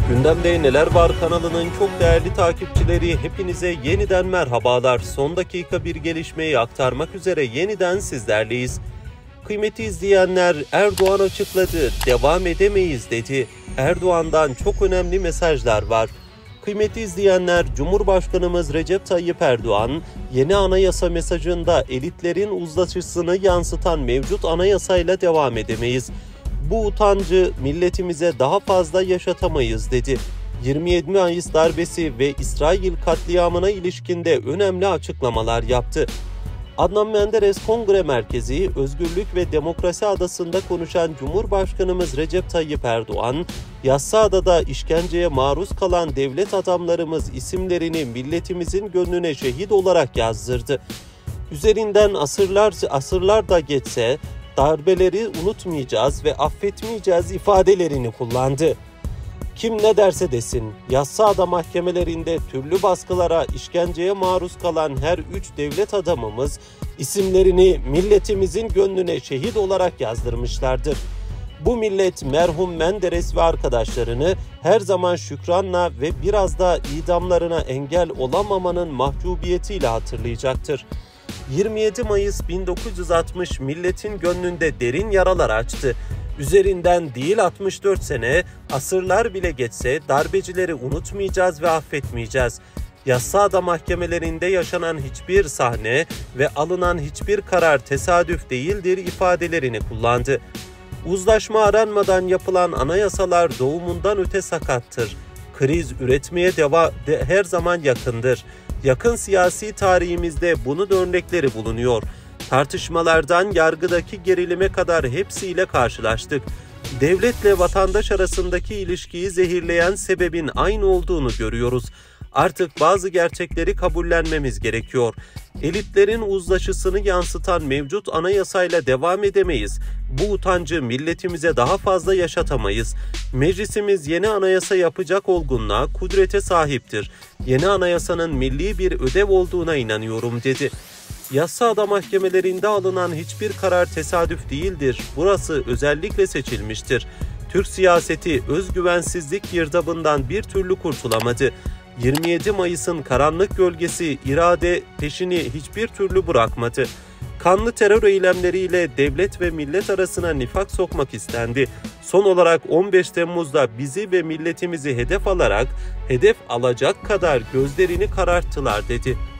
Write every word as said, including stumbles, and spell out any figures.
Gündemde Neler Var kanalının çok değerli takipçileri, hepinize yeniden merhabalar. Son dakika bir gelişmeyi aktarmak üzere yeniden sizlerleyiz. Kıymetli izleyenler, Erdoğan açıkladı, devam edemeyiz dedi. Erdoğan'dan çok önemli mesajlar var. Kıymetli izleyenler, Cumhurbaşkanımız Recep Tayyip Erdoğan, yeni anayasa mesajında elitlerin uzlaşısını yansıtan mevcut anayasayla devam edemeyiz. Bu utancı milletimize daha fazla yaşatamayız dedi. yirmi yedi Mayıs darbesi ve İsrail katliamına ilişkinde önemli açıklamalar yaptı. Adnan Menderes Kongre Merkezi, Özgürlük ve Demokrasi Adası'nda konuşan Cumhurbaşkanımız Recep Tayyip Erdoğan, Yassıada'da işkenceye maruz kalan devlet adamlarımız isimlerini milletimizin gönlüne şehit olarak yazdırdı. Üzerinden asırlar, asırlar da geçse, darbeleri unutmayacağız ve affetmeyeceğiz ifadelerini kullandı. Kim ne derse desin, Yassıada mahkemelerinde türlü baskılara, işkenceye maruz kalan her üç devlet adamımız isimlerini milletimizin gönlüne şehit olarak yazdırmışlardır. Bu millet merhum Menderes ve arkadaşlarını her zaman şükranla ve biraz da idamlarına engel olamamanın mahcubiyetiyle hatırlayacaktır. yirmi yedi Mayıs bin dokuz yüz altmış milletin gönlünde derin yaralar açtı. Üzerinden değil altmış dört sene, asırlar bile geçse darbecileri unutmayacağız ve affetmeyeceğiz. Yassıada mahkemelerinde yaşanan hiçbir sahne ve alınan hiçbir karar tesadüf değildir ifadelerini kullandı. Uzlaşma aranmadan yapılan anayasalar doğumundan öte sakattır. Kriz üretmeye deva de her zaman yakındır. Yakın siyasi tarihimizde bunun örnekleri bulunuyor. Tartışmalardan yargıdaki gerilime kadar hepsiyle karşılaştık. Devletle vatandaş arasındaki ilişkiyi zehirleyen sebebin aynı olduğunu görüyoruz. Artık bazı gerçekleri kabullenmemiz gerekiyor. Elitlerin uzlaşısını yansıtan mevcut anayasayla devam edemeyiz. Bu utancı milletimize daha fazla yaşatamayız. Meclisimiz yeni anayasa yapacak olgunluğa, kudrete sahiptir. Yeni anayasanın milli bir ödev olduğuna inanıyorum dedi. Yassıada mahkemelerinde alınan hiçbir karar tesadüf değildir. Burası özellikle seçilmiştir. Türk siyaseti özgüvensizlik girdabından bir türlü kurtulamadı. yirmi yedi Mayıs'ın karanlık gölgesi irade peşini hiçbir türlü bırakmadı. Kanlı terör eylemleriyle devlet ve millet arasına nifak sokmak istendi. Son olarak on beş Temmuz'da bizi ve milletimizi hedef alarak hedef alacak kadar gözlerini kararttılar dedi.